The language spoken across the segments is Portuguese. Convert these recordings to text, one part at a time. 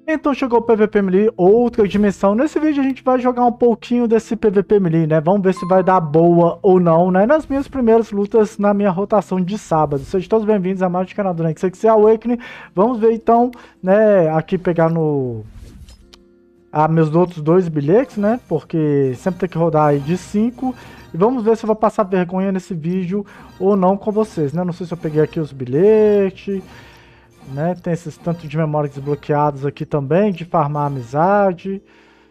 Então chegou o PVP Melee, outra dimensão. Nesse vídeo a gente vai jogar um pouquinho desse PVP Melee, né? Vamos ver se vai dar boa ou não, né? Nas minhas primeiras lutas na minha rotação de sábado. Sejam todos bem-vindos a mais um canal do Nexus Awakening. Vamos ver então, né? Aqui pegar no... meus outros dois bilhetes, né? Porque sempre tem que rodar aí de 5. E vamos ver se eu vou passar vergonha nesse vídeo ou não com vocês, né? Não sei se eu peguei aqui os bilhetes... Né? Tem esses tanto de memória desbloqueados aqui também, de farmar amizade.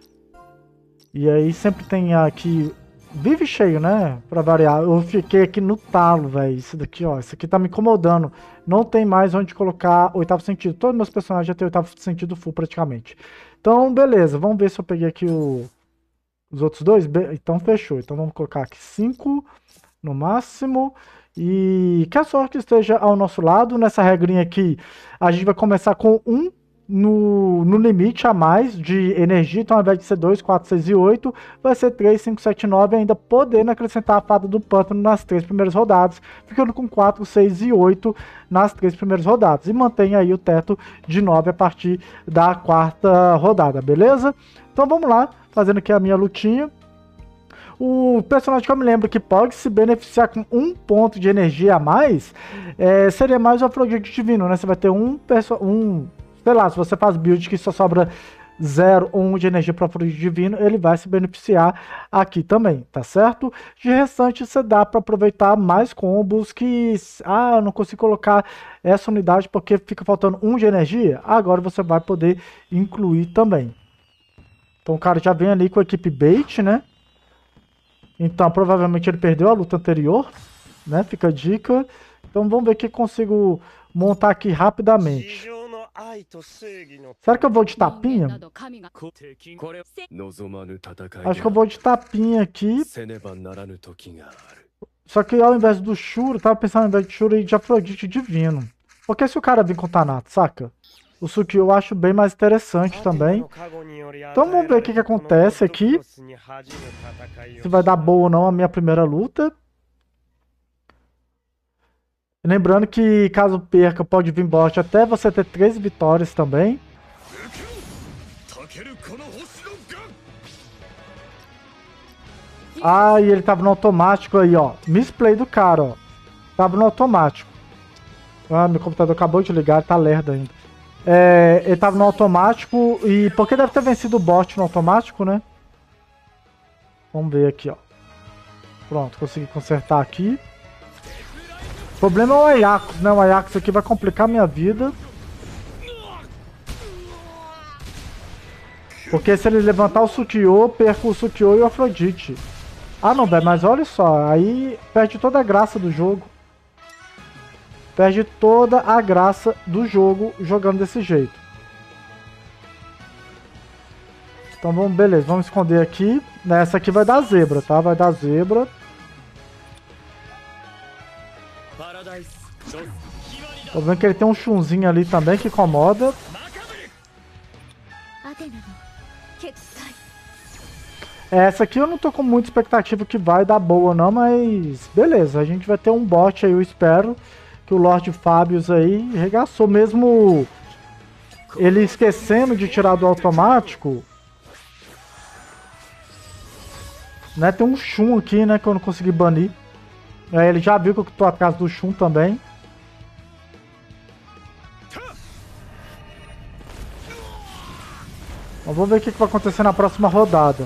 E aí sempre tem aqui... Vive cheio, né? Pra variar. Eu fiquei aqui no talo, velho. Isso daqui, ó. Isso aqui tá me incomodando. Não tem mais onde colocar oitavo sentido. Todos meus personagens já tem oitavo sentido full praticamente. Então, beleza. Vamos ver se eu peguei aqui os outros dois. Então, fechou. Então, vamos colocar aqui 5 no máximo. E que a sorte esteja ao nosso lado. Nessa regrinha aqui, a gente vai começar com 1 no limite a mais de energia. Então, ao invés de ser 2, 4, 6 e 8, vai ser 3, 5, 7, 9. Ainda podendo acrescentar a fada do pântano nas 3 primeiras rodadas, ficando com 4, 6 e 8 nas 3 primeiras rodadas. E mantém aí o teto de 9 a partir da 4ª rodada, beleza? Então, vamos lá, fazendo aqui a minha lutinha. O personagem que eu me lembro que pode se beneficiar com 1 ponto de energia a mais seria mais o Afrodite Divino, né? Você vai ter sei lá, se você faz build que só sobra 0 ou 1 de energia para o Afrodite Divino, ele vai se beneficiar aqui também, tá certo? De restante, você dá para aproveitar mais combos que... eu não consigo colocar essa unidade porque fica faltando 1 de energia. Agora você vai poder incluir também. Então o cara já vem ali com a equipe bait, né? Então, provavelmente ele perdeu a luta anterior, né? Fica a dica. Então, vamos ver o que eu consigo montar aqui rapidamente. Será que eu vou de tapinha? Acho que eu vou de tapinha aqui. Só que ao invés do Shuro, tava pensando ao invés de Shuro e de Afrodite Divino. Porque se o cara vir com Thanatos, saca? O Sukiyo eu acho bem mais interessante também. Então vamos ver o que acontece aqui. Se vai dar boa ou não a minha primeira luta. Lembrando que caso perca, pode vir bot até você ter 3 vitórias também. E ele tava no automático aí, ó. Misplay do cara, ó. Tava no automático. Meu computador acabou de ligar, tá lerdo ainda. Ele tava no automático e... Porque deve ter vencido o bot no automático, né? Vamos ver aqui, ó. Pronto, consegui consertar aqui. O problema é o Ajax, né? O Ajax aqui vai complicar minha vida. Porque se ele levantar o Sukiyo, perco o Sukiyo e o Afrodite. Não, velho, mas olha só. Aí perde toda a graça do jogo. Perde toda a graça do jogo jogando desse jeito. Então vamos, beleza, vamos esconder aqui. Essa aqui vai dar zebra, tá? Vai dar zebra. Tô vendo que ele tem um chunzinho ali também que incomoda. Essa aqui eu não tô com muita expectativa que vai dar boa não, mas beleza, a gente vai ter um bot aí, eu espero. Que o Lord Fabius aí regaçou, mesmo ele esquecendo de tirar do automático. Né, tem um Shun aqui, né, que eu não consegui banir. Ele já viu que eu tô atrás do Shun também. Vamos ver o que vai acontecer na próxima rodada.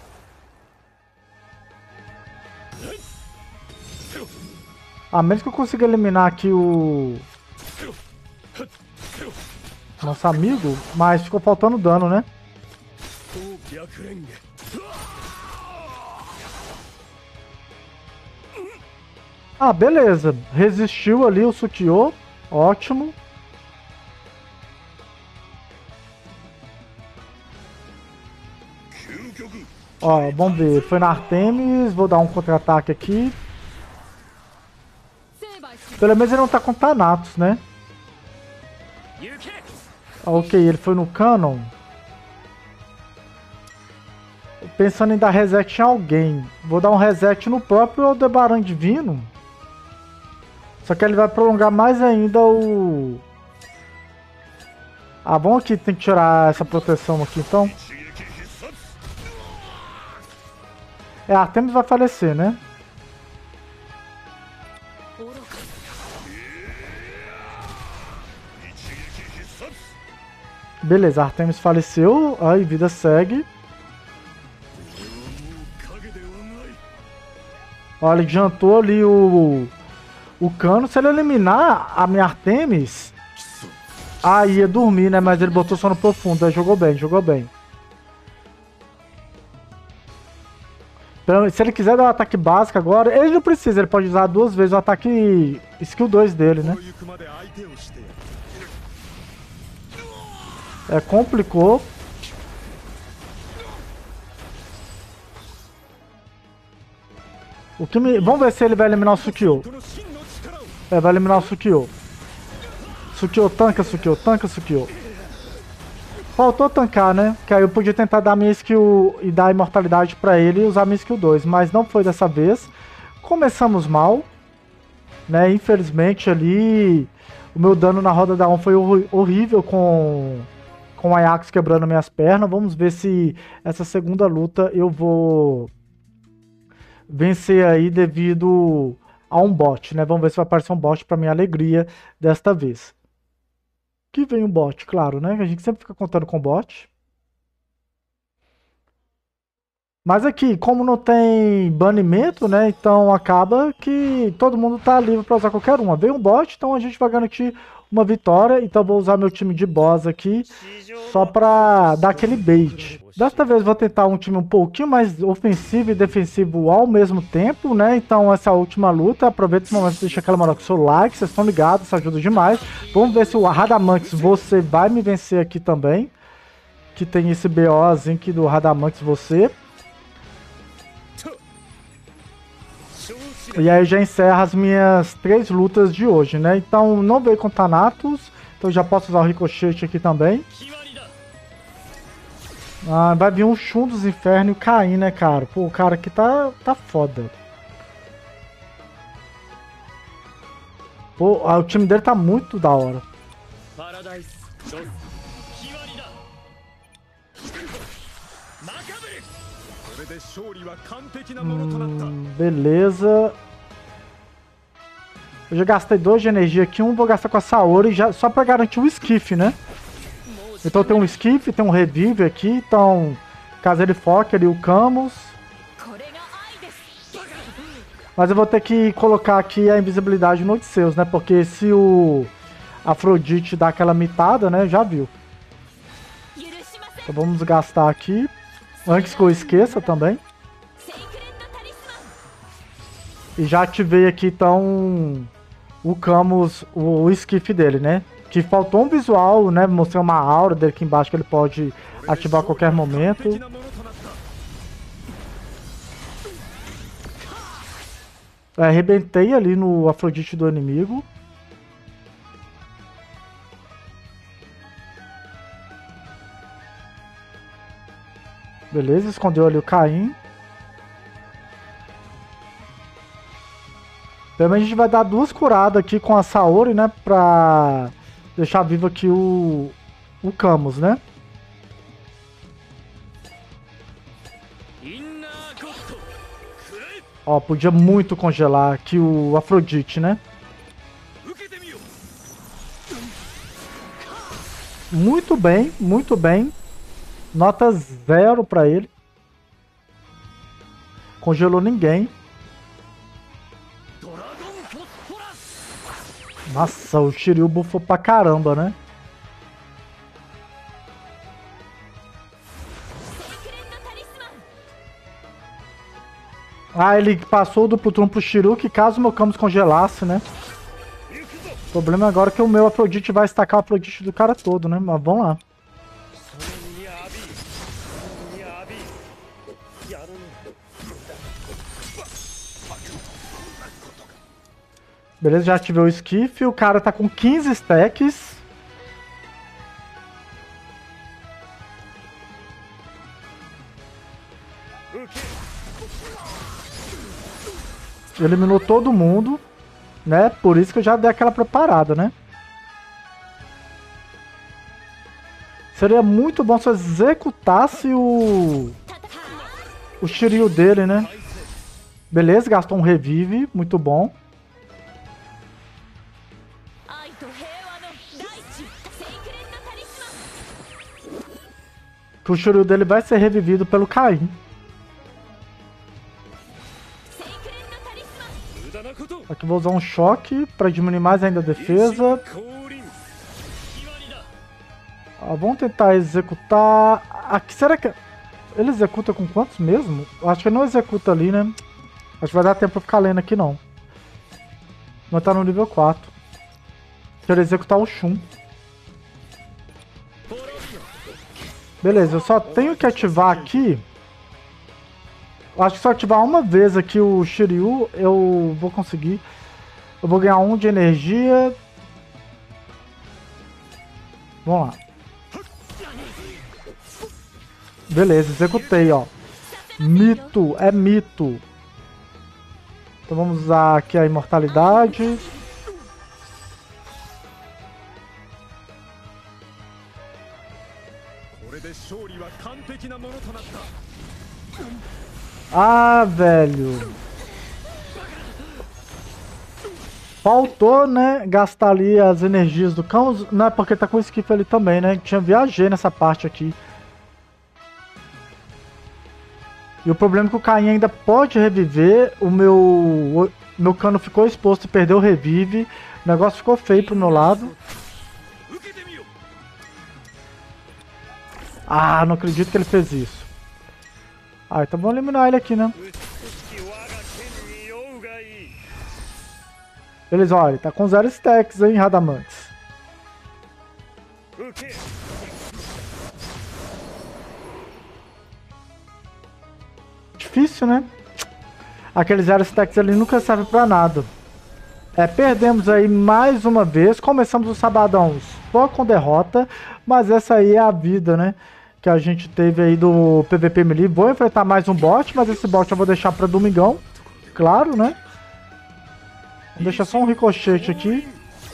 Menos que eu consiga eliminar aqui o... nosso amigo, mas ficou faltando dano, né? Beleza. Resistiu ali o Sukiyo. Ótimo. Vamos ver. Foi na Artemis. Vou dar um contra-ataque aqui. Pelo menos ele não tá com Thanatos, né? Ok, ele foi no Canon. Pensando em dar reset em alguém. Vou dar um reset no próprio Aldebaran Divino. Só que ele vai prolongar mais ainda Ah, bom aqui, tem que tirar essa proteção aqui, então. É, Artemis vai falecer, né? Beleza, Artemis faleceu. Aí, vida segue. Olha, ele jantou ali o cano. Se ele eliminar a minha Artemis... Aí ia dormir, né? Mas ele botou sono profundo. Aí jogou bem, jogou bem. Então, se ele quiser dar um ataque básico agora, ele não precisa. Ele pode usar 2 vezes o ataque skill 2 dele, né? É, complicou. Vamos ver se ele vai eliminar o Sukio. É, vai eliminar o Sukio. Sukio, tanca, Sukio, tanca, Sukio. Faltou tancar, né? Que aí eu podia tentar dar minha skill e dar imortalidade pra ele e usar minha skill 2. Mas não foi dessa vez. Começamos mal. Né? Infelizmente ali... O meu dano na roda da 1 foi horrível com o Ajax quebrando minhas pernas. Vamos ver se essa segunda luta eu vou vencer aí devido a um bot, né? Vamos ver se vai aparecer um bot pra minha alegria desta vez. Que vem um bot, claro, né? A gente sempre fica contando com bot. Mas aqui, como não tem banimento, né? Então acaba que todo mundo tá livre para usar qualquer uma. Veio um bot, então a gente vai garantir uma vitória. Então vou usar meu time de boss aqui só para dar aquele bait. Desta vez vou tentar um time um pouquinho mais ofensivo e defensivo ao mesmo tempo, né? Então essa última luta, aproveita esse momento e deixa aquela moral com o seu like, vocês estão ligados, isso ajuda demais. Vamos ver se o Radamantes você vai me vencer aqui também. Que tem esse BOzinho aqui do Radamantes você. E aí já encerra as minhas 3 lutas de hoje, né? Então não veio com Thanatos, então já posso usar o Ricochete aqui também. Ah, vai vir um Shun dos Infernos e o Caim, né, cara? Pô, o cara aqui tá foda. Pô, o time dele tá muito da hora. Beleza. Eu já gastei 2 de energia aqui, um vou gastar com a Saori já, só pra garantir o Skiff, né? Então tem um Skiff, tem um Revive aqui, então caso ele foque ali o Camus. Mas eu vou ter que colocar aqui a invisibilidade no Odisseus, né? Porque se o Afrodite dá aquela mitada, né? Já viu. Então vamos gastar aqui. Antes que eu esqueça também. E já ativei aqui então o Camus, o skiff dele, né? Que faltou um visual, né? Mostrei uma aura dele aqui embaixo que ele pode ativar a qualquer momento. Arrebentei ali no Afrodite do inimigo. Beleza, escondeu ali o Caim. Também a gente vai dar 2 curadas aqui com a Saori, né? Pra deixar vivo aqui o Camus, né? Ó, podia muito congelar aqui o Afrodite, né? Muito bem, muito bem. Nota 0 pra ele. Congelou ninguém. Nossa, o Shiryu bufou pra caramba, né? Ah, ele passou o duplo turno pro Shiryu, que caso o meu Camus congelasse, né? O problema agora é que o meu Afrodite vai estacar o Afrodite do cara todo, né? Mas vamos lá. Beleza, já ativei o Skiff. O cara tá com 15 stacks. Eliminou todo mundo, né? Por isso que eu já dei aquela preparada, né? Seria muito bom se eu executasse o Shiryu dele, né? Beleza, gastou um revive, muito bom. Que o Shiryu dele vai ser revivido pelo Caim. Aqui vou usar um choque para diminuir mais ainda a defesa. Vamos tentar executar... Aqui, será que... Ele executa com quantos mesmo? Acho que ele não executa ali, né? Acho que vai dar tempo pra ficar lendo aqui, não. Mas tá no nível 4. Quero executar o Shun. Beleza, eu só tenho que ativar aqui. Acho que só ativar uma vez aqui o Shiryu, eu vou conseguir. Eu vou ganhar 1 de energia. Vamos lá. Beleza, executei, ó. Mito, é mito. Então vamos usar aqui a imortalidade. Ah, velho. Faltou, né, gastar ali as energias do cão, né, porque tá com o esquife ali também, né? Tinha viajei nessa parte aqui. E o problema é que o Caim ainda pode reviver, o meu cano ficou exposto e perdeu o revive. O negócio ficou feio pro meu lado. Ah, não acredito que ele fez isso. Ah, então vamos eliminar ele aqui, né? Beleza, olha, tá com 0 stacks, hein, Radamantes. Difícil, né? Aqueles 0 stacks ali nunca serve pra nada. Perdemos aí mais uma vez. Começamos o sabadão só com derrota. Mas essa aí é a vida, né? Que a gente teve aí do PVP Melee. Vou enfrentar mais um bot, mas esse bot eu vou deixar pra domingão. Claro, né? Vou deixar só um ricochete aqui.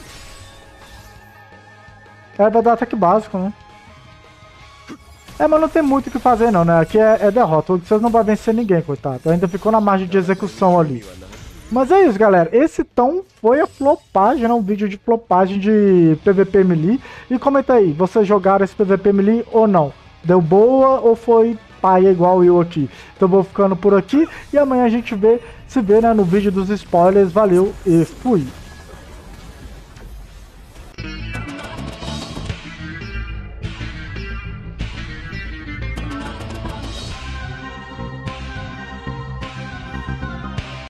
Vai dar ataque básico, né? Mas não tem muito o que fazer não, né? Aqui é derrota. O Xayah não vai vencer ninguém, coitado. Ainda ficou na margem de execução ali. Mas é isso, galera. Esse então foi a flopagem, né? Um vídeo de flopagem de PVP Melee. E comenta aí, vocês jogaram esse PVP Melee ou não? Deu boa ou foi paia igual eu aqui? Então vou ficando por aqui. E amanhã a gente se vê, né, no vídeo dos spoilers. Valeu e fui!